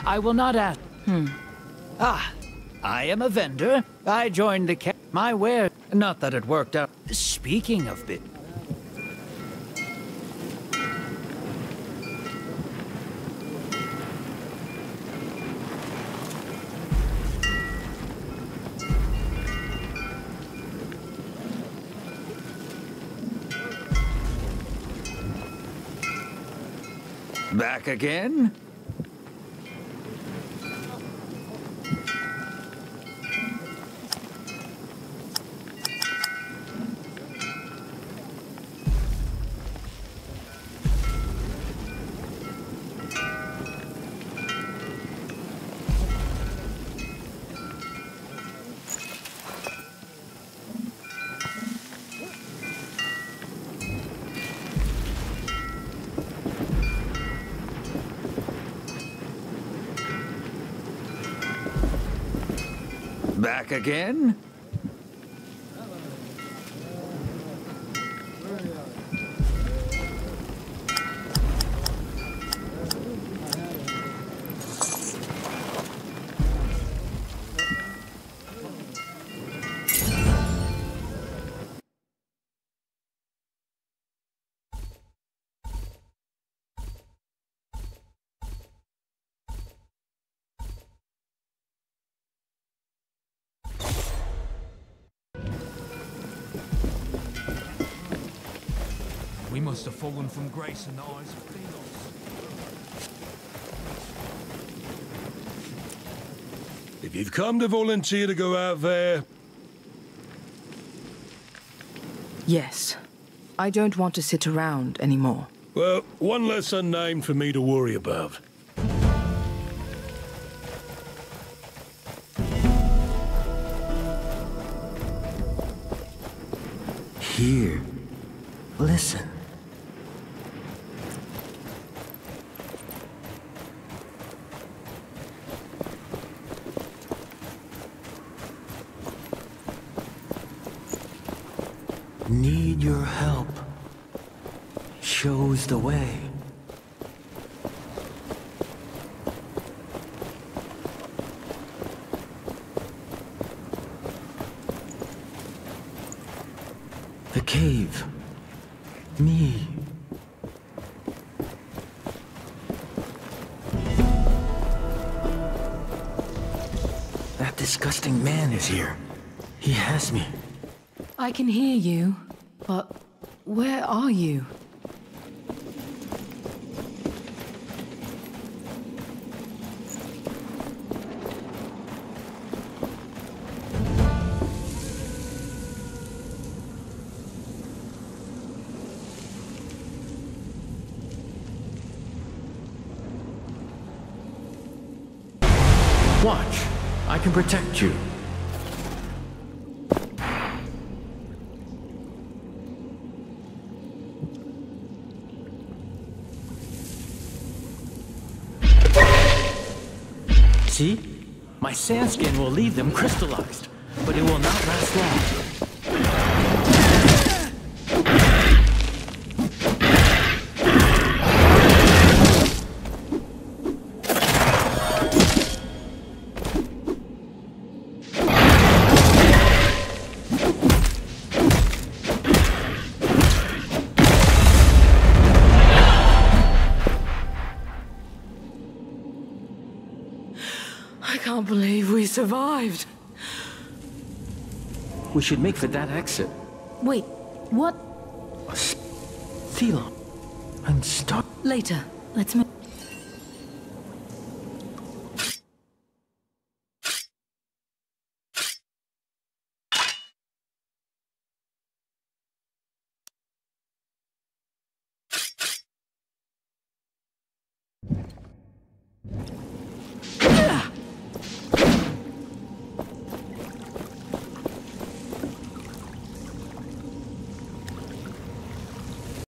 I will not ask. Ah, I am a vendor. I joined the my ware. Not that it worked out. Speaking of bit. Back again? Back again? We must have fallen from grace in the eyes of Thelos. If you've come to volunteer to go out there... Yes. I don't want to sit around anymore. Well, one less unnamed for me to worry about. Here. Listen. Need your help. Shows the way. The cave. Me. That disgusting man is here. He has me. I can hear you, but where are you? Watch. I can protect you. See? My sand skin will leave them crystallized, but it will not last long. I can't believe we survived. We should make for that exit. Wait, what? Thelon, I'm stuck. Later. Let's move.